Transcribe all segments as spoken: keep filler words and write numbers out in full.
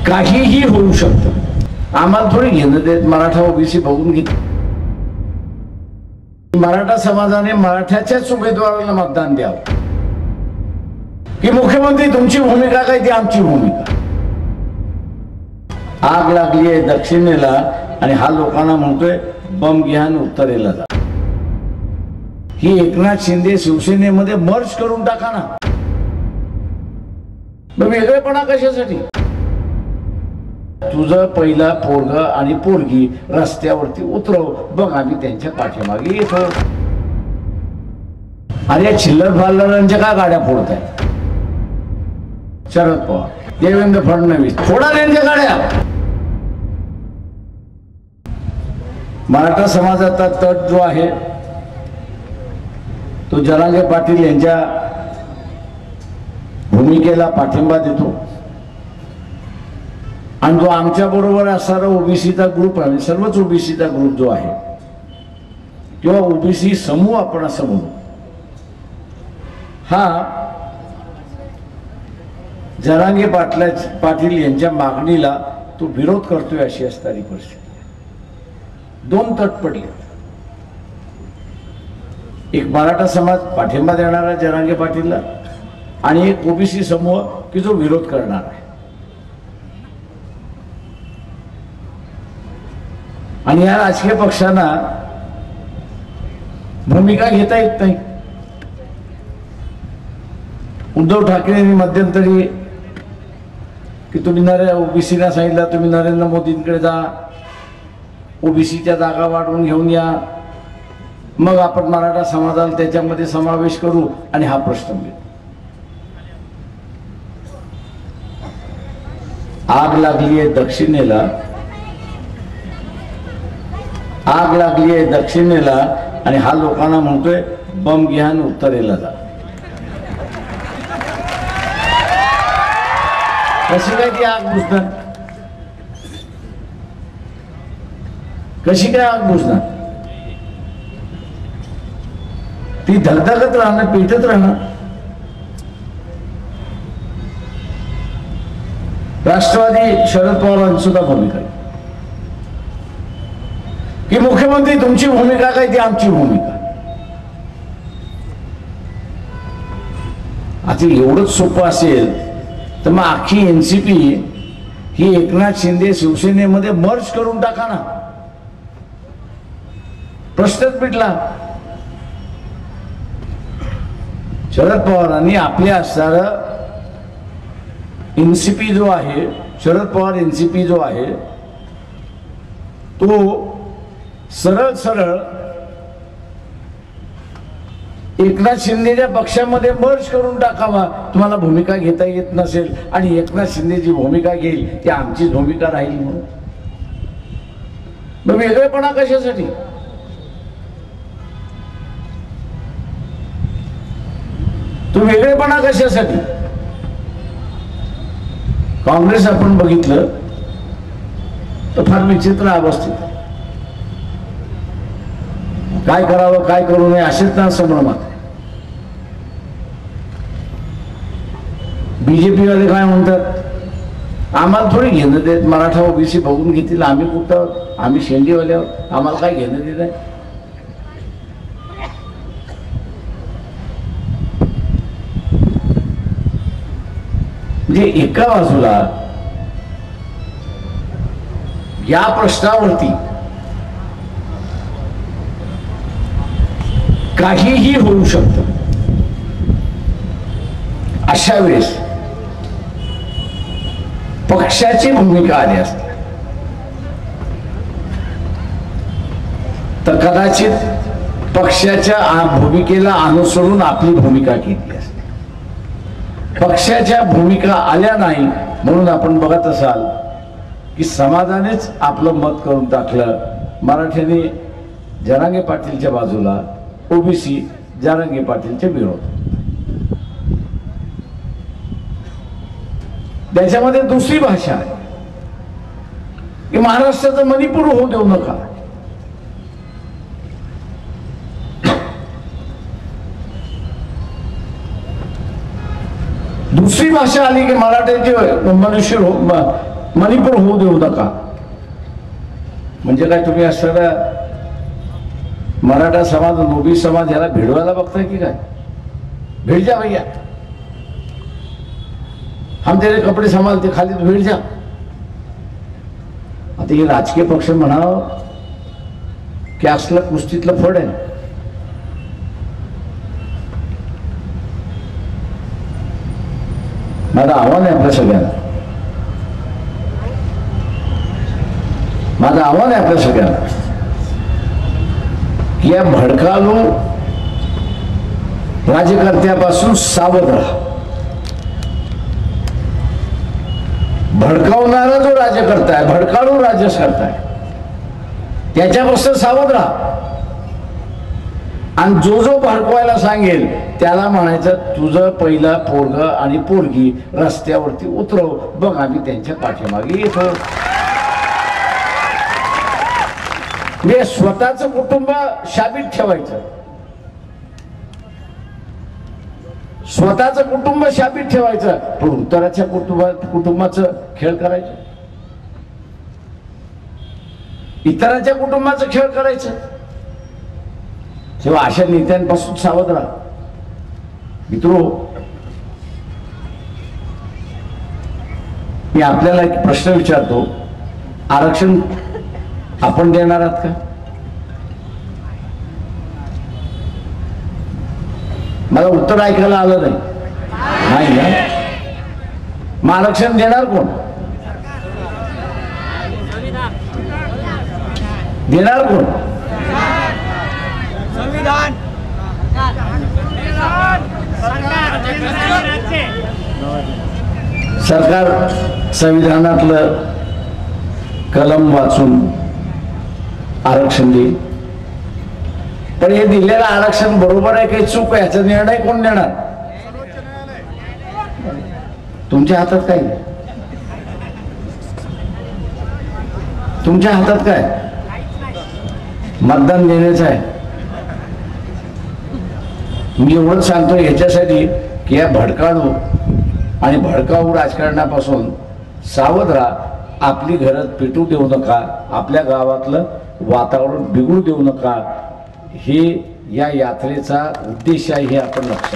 काहीही होऊ शकतं। आम्हाला थोडी घेणं देत मराठा ओबीसी बघून घेत। मराठा समाजाने मराठ्याच्याच उमेदवाराला मतदान द्यावं की मुख्यमंत्री तुमची भूमिका काय ती आमची भूमिका। आग लागली आहे दक्षिणेला आणि हा लोकांना म्हणतोय बम घ्यान उत्तरेला जा। ही एकनाथ शिंदे शिवसेनेमध्ये मर्ज करून टाका ना। मग वेगळेपणा कशासाठी? तुझं पहिला पोरग आणि पोरगी रस्त्यावरती उतरव बघ आम्ही त्यांच्या पाठीमागे येतो। अरे चिल्लर फालरांच्या का गाड्या फोडतायत? शरद पवार देवेंद्र फडणवीस फोडा त्यांच्या गाड्या। मराठा समाजाचा तट जो आहे तो जरांगे पाटील यांच्या भूमिकेला पाठिंबा देतो आणि जो आमच्या बरोबर असणारा ओबीसीचा ग्रुप आहे, सर्वच ओबीसीचा ग्रुप जो आहे किंवा ओबीसी समूह आपण असं म्हणू, हा जरांगे पाटला पाटील यांच्या मागणीला तो विरोध करतोय अशी असणारी परिस्थिती। दोन तट पडले, एक मराठा समाज पाठिंबा देणारा जरांगे पाटीलला आणि एक ओबीसी समूह की जो विरोध करणार आहे। आणि या राजकीय पक्षांना भूमिका घेता येत नाही। उद्धव ठाकरेंनी मध्यंतरी की तुम्ही नरेंद्र ओबीसीला सांगितलं तुम्ही नरेंद्र मोदींकडे जा, ओबीसीच्या जागा वाढवून घेऊन या, मग आपण मराठा समाजाला त्याच्यामध्ये समावेश करू आणि हा प्रश्न मिळतो। आग लागली आहे दक्षिणेला, आग लागली आहे दक्षिणेला आणि हा लोकांना म्हणतोय बम घ्यान उत्तरेला जा। कशी काय ती आग बुझणार? कशी काय आग बुझणार? ती धगधगत राहणार, पेटत राहणार। राष्ट्रवादी शरद पवारांची सुद्धा भूमिका आहे की मुख्यमंत्री तुमची भूमिका काय ती आमची भूमिका। आता एवढंच सोपं असेल तर मग अख्खी एनसीपी ही एकनाथ शिंदे शिवसेनेमध्ये मर्ज करून टाका ना, प्रश्नच मिटला। शरद पवारांनी आपल्या असणारा एनसीपी जो आहे, शरद पवार एनसीपी जो आहे तो सरळ सरळ एकनाथ शिंदेच्या पक्षामध्ये मर्ज करून टाकावा। तुम्हाला भूमिका घेता येत नसेल आणि एकनाथ शिंदे जी भूमिका घेईल ती आमची भूमिका राहील म्हणून मग वेगळेपणा कशासाठी? तो वेगळेपणा कशासाठी? काँग्रेस आपण बघितलं तर फार विचित्र अवस्थेत, काय करावं काय करू नये असेच ना संभ्रमात। बीजेपी वाले काय म्हणतात आम्हाला थोडी घेणं देत, मराठा ओबीसी बघून घेतील, आम्ही कुठं आहोत, आम्ही शेंडीवाले आहोत, आम्हाला काय घेणं देत आहे। म्हणजे एका बाजूला या प्रश्नावरती काहीही होऊ शकतं, अशा वेळेस पक्षाची भूमिका आली असते तर कदाचित पक्षाच्या भूमिकेला अनुसरून आपली भूमिका घेतली असते। पक्षाच्या भूमिका आल्या नाही म्हणून आपण बघत असाल की समाजानेच आपलं मत करून टाकलं। मराठ्याने जरांगे पाटीलच्या बाजूला, ओबीसी जरांगे पाटीलच्या विरोध। त्याच्यामध्ये दुसरी भाषा आहे की महाराष्ट्राचं मणिपूर होऊ देऊ नका। दुसरी भाषा आली की मराठ्याचे मनुष्य मणिपूर होऊ देऊ नका. म्हणजे काय तुम्ही असणारा मराठा समाज ओबीसी समाज याला भिडवायला बघताय की काय? भिड जा भैया, हम तेरे कपडे संभालते, खाली भिड जा. आता हे राजकीय पक्ष म्हणावं की असलं कुस्तीतलं फड आहे. माझं आव्हान आहे आपल्या सगळ्यांना, माझं आव्हान आहे आपल्या सगळ्यांना की या भडकालू राज्यकर्त्यापासून सावध राहा. भडकावणारा जो राज्यकर्ता आहे, भडकाळू राज्यकर्ता आहे, त्याच्यापासून सावध राहा. आणि जो जो भडकवायला सांगेल त्याला म्हणायचं तुझं पहिला पोरग आणि पोरगी रस्त्यावरती उतरव, बघ आम्ही त्यांच्या पाठीमागे येतो. म्हणजे स्वतःचं कुटुंब शाबीत ठेवायचं, स्वतःचं कुटुंब शाबीत ठेवायचं, पण उत्तराच्या कुटुंबात कुटुंबाचं खेळ करायचं, इतरांच्या कुटुंबाचं खेळ करायचं. तेव्हा अशा नेत्यांपासून सावध राहा. मित्रो, मी आपल्याला एक प्रश्न विचारतो, आरक्षण आपण देणार आहात का? मला उत्तर ऐकायला आलं नाही. नाही ना? मग आरक्षण देणार कोण? देणार कोण? संविधान. सरकार संविधानातलं कलम वाचून आरक्षण देईल, पण हे दिलेलं आरक्षण बरोबर आहे काही चूक आहे याचा निर्णय कोण देणार? तुमच्या हातात काय? तुमच्या हातात काय? मतदान देण्याचं आहे. मी एवढंच सांगतो ह्याच्यासाठी की या भडकाळू आणि भडकाऊ राजकारणापासून सावध राहा. आपली घरात पेटू देऊ नका, आपल्या गावातलं वातावरण बिघडू देऊ नका. हे या यात्रेचा उद्देश आहे, हे आपण लक्षात.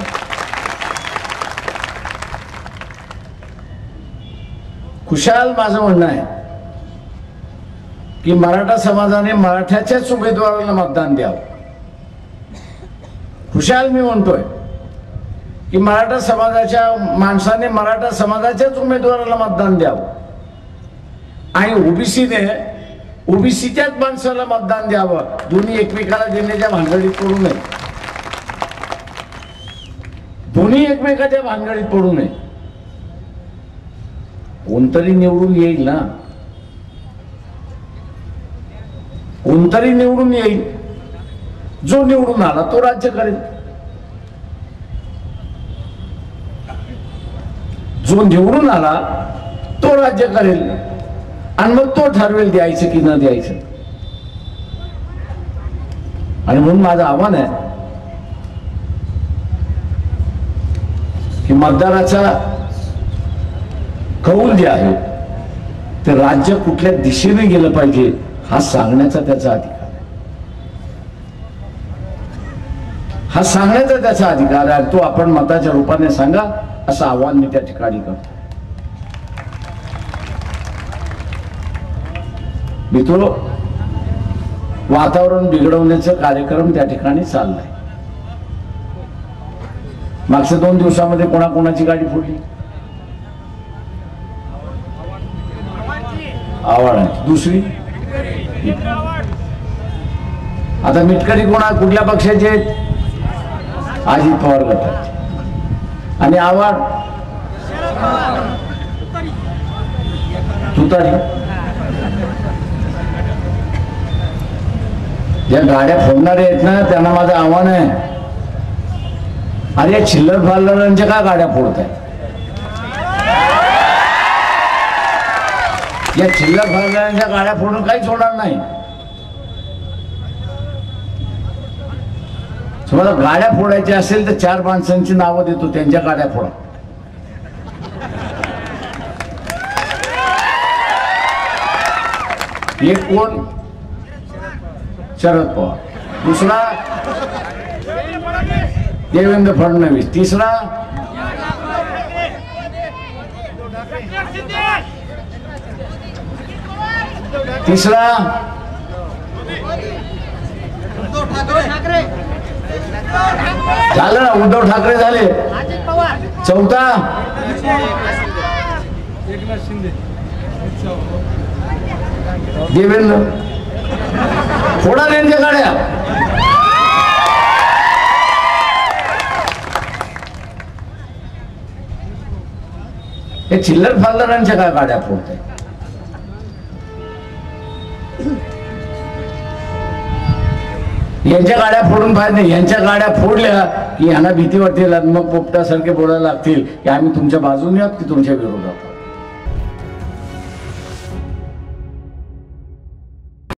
खुशाल माझं म्हणणं आहे की मराठा समाजाने मराठ्याच्याच उमेदवाराला मतदान द्यावं. खुशाल मी म्हणतोय की मराठा समाजाच्या माणसाने मराठा समाजाच्याच उमेदवाराला मतदान द्यावं आणि ओबीसीने ओबीसीच्याच माणसाला मतदान द्यावं. दोन्ही एकमेकाला देण्याच्या भानगडीत पडू नये, दोन्ही एकमेकाच्या भानगडीत पडू नये. कोणतरी निवडून येईल ना, कोणतरी निवडून येईल. जो निवडून आला तो राज्य करेल, जो निवडून आला तो राज्य करेल आणि मग तो ठरवेल द्यायचं की न द्यायचं. आणि म्हणून माझं आव्हान आहे की मतदाराचा कौल जे आहे ते राज्य कुठल्या दिशेने गेलं पाहिजे हा सांगण्याचा त्याचा अधिकार आहे, हा सांगण्याचा त्याचा अधिकार आहे. तो आपण मताच्या रूपाने सांगा असं आव्हान मी त्या ठिकाणी करतो. मित्रो, वातावरण बिघडवण्याचा कार्यक्रम त्या ठिकाणी चाललाय. मागच्या दोन दिवसामध्ये कोणाकोणाची गाडी फोडली? आव्हाडांची. दुसरी आता मिटकरी कोणा कुठल्या पक्षाचे आहेत? अजित पवार गटाचे. आणि आव्हाड तुतारी. ज्या गाड्या फोडणारे आहेत ना त्यांना माझं आव्हान आहे, अरे चिल्लर फाल्लरांच्या का गाड्या फोडत आहेत? या चिल्लर फाल्लरांच्या गाड्या फोडून काहीच होणार नाही. तुम्हाला गाड्या फोडायच्या असेल तर चार माणसांची नावं देतो, त्यांच्या गाड्या फोडा. एक कोण? शरद पवार. दुसरा देवेंद्र फडणवीस. तिसरा तिसरा झालं ना, उद्धव ठाकरे झाले. चौथा देवेंद्र. फोडा त्यांच्या गाड्या. हे चिल्लर फालदारांच्या काय गाड्या फोडत आहे? यांच्या गाड्या फोडून फायदा नाही. यांच्या गाड्या फोडल्या की यांना भीती वाटते, मग पोपटासारखे बोलायला लागतील की आम्ही तुमच्या बाजूने आहोत की तुमच्या विरोधात.